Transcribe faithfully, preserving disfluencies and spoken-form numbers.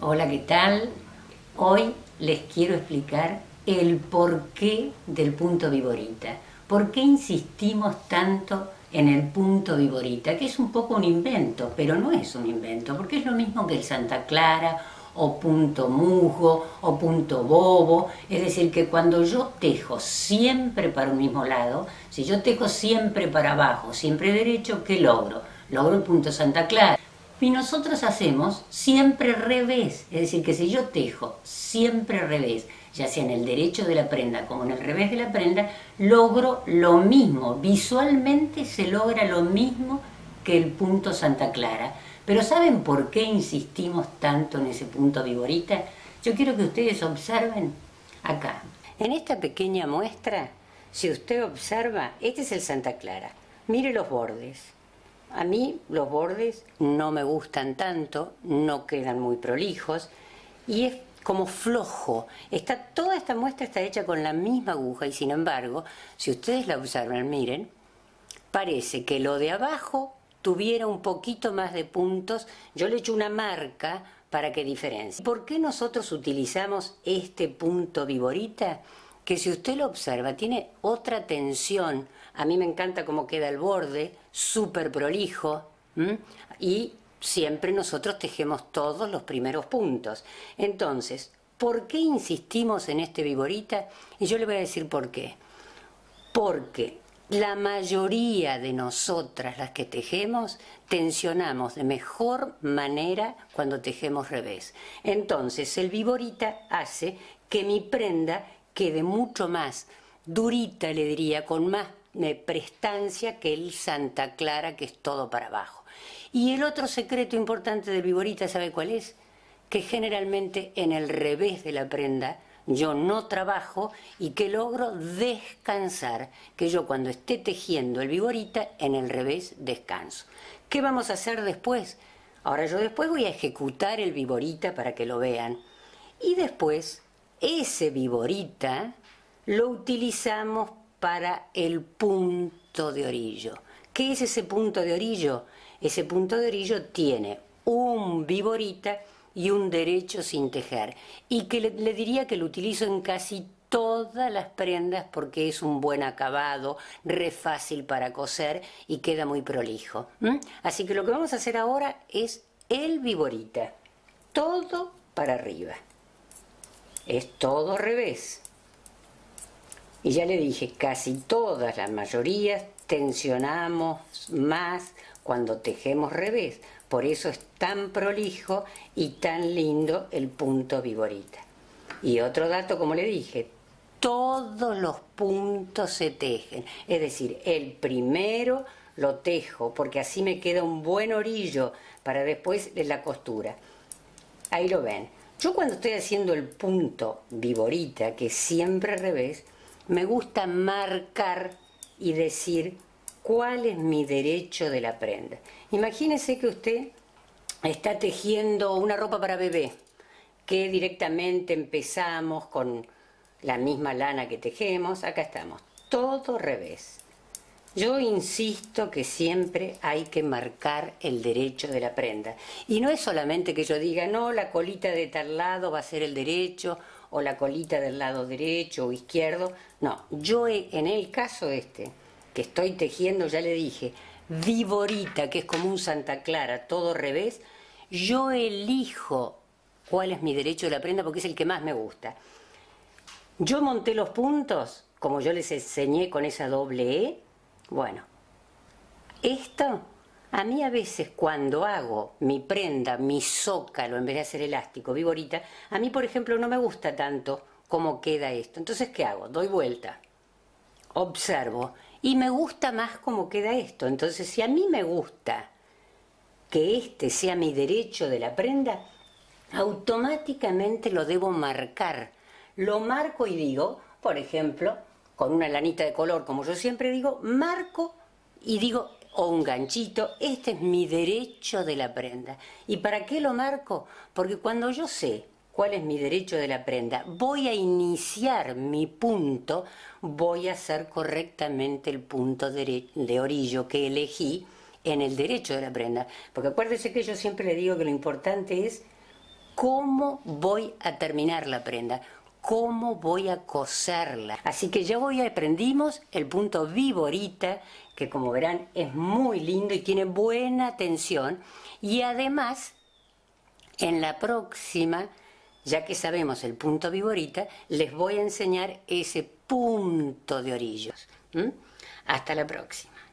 Hola, ¿qué tal? Hoy les quiero explicar el porqué del punto viborita. ¿Por qué insistimos tanto en el punto viborita? Que es un poco un invento, pero no es un invento, porque es lo mismo que el Santa Clara, o punto musgo, o punto bobo. Es decir, que cuando yo tejo siempre para un mismo lado, si yo tejo siempre para abajo, siempre derecho, ¿qué logro? Logro el punto Santa Clara. Y nosotros hacemos siempre revés, es decir, que si yo tejo siempre revés, ya sea en el derecho de la prenda como en el revés de la prenda, logro lo mismo, visualmente se logra lo mismo que el punto Santa Clara. Pero ¿saben por qué insistimos tanto en ese punto viborita? Yo quiero que ustedes observen acá. En esta pequeña muestra, si usted observa, este es el Santa Clara. Mire los bordes. A mí los bordes no me gustan tanto, no quedan muy prolijos y es como flojo. Está, toda esta muestra está hecha con la misma aguja y sin embargo, si ustedes la observan, miren, parece que lo de abajo tuviera un poquito más de puntos. Yo le echo una marca para que diferencie. ¿Por qué nosotros utilizamos este punto viborita? Que si usted lo observa, tiene otra tensión. A mí me encanta cómo queda el borde, súper prolijo, ¿m? Y siempre nosotros tejemos todos los primeros puntos. Entonces, ¿por qué insistimos en este viborita? Y yo le voy a decir por qué. Porque la mayoría de nosotras, las que tejemos, tensionamos de mejor manera cuando tejemos revés. Entonces, el viborita hace que mi prenda quede mucho más durita, le diría, con más eh, prestancia que el Santa Clara, que es todo para abajo. Y el otro secreto importante del viborita, ¿sabe cuál es? Que generalmente en el revés de la prenda yo no trabajo y que logro descansar, que yo cuando esté tejiendo el viborita, en el revés descanso. ¿Qué vamos a hacer después? Ahora yo después voy a ejecutar el viborita para que lo vean. Y después ese viborita lo utilizamos para el punto de orillo. ¿Qué es ese punto de orillo? Ese punto de orillo tiene un viborita y un derecho sin tejer. Y que le, le diría que lo utilizo en casi todas las prendas porque es un buen acabado, re fácil para coser y queda muy prolijo. ¿Mm? Así que lo que vamos a hacer ahora es el viborita. Todo para arriba. Es todo revés. Y ya le dije, casi todas, la mayoría, tensionamos más cuando tejemos revés. Por eso es tan prolijo y tan lindo el punto viborita. Y otro dato, como le dije, todos los puntos se tejen. Es decir, el primero lo tejo, porque así me queda un buen orillo para después de la costura. Ahí lo ven. Yo cuando estoy haciendo el punto viborita, que es siempre revés, me gusta marcar y decir cuál es mi derecho de la prenda. Imagínese que usted está tejiendo una ropa para bebé, que directamente empezamos con la misma lana que tejemos. Acá estamos, todo revés. Yo insisto que siempre hay que marcar el derecho de la prenda. Y no es solamente que yo diga, no, la colita de tal lado va a ser el derecho, o la colita del lado derecho o izquierdo. No, yo he, en el caso este, que estoy tejiendo, ya le dije, viborita, que es como un Santa Clara, todo revés, yo elijo cuál es mi derecho de la prenda porque es el que más me gusta. Yo monté los puntos, como yo les enseñé con esa doble E. Bueno, esto, a mí a veces cuando hago mi prenda, mi zócalo, en vez de hacer elástico, viborita, a mí, por ejemplo, no me gusta tanto cómo queda esto. Entonces, ¿qué hago? Doy vuelta, observo, y me gusta más cómo queda esto. Entonces, si a mí me gusta que este sea mi derecho de la prenda, automáticamente lo debo marcar. Lo marco y digo, por ejemplo, con una lanita de color, como yo siempre digo, marco y digo, o un ganchito, este es mi derecho de la prenda. ¿Y para qué lo marco? Porque cuando yo sé cuál es mi derecho de la prenda, voy a iniciar mi punto, voy a hacer correctamente el punto de, de orillo que elegí en el derecho de la prenda. Porque acuérdese que yo siempre le digo que lo importante es cómo voy a terminar la prenda, cómo voy a coserla. Así que ya hoy aprendimos el punto viborita, que como verán es muy lindo y tiene buena tensión, y además en la próxima, ya que sabemos el punto viborita, les voy a enseñar ese punto de orillos. ¿Mm? Hasta la próxima.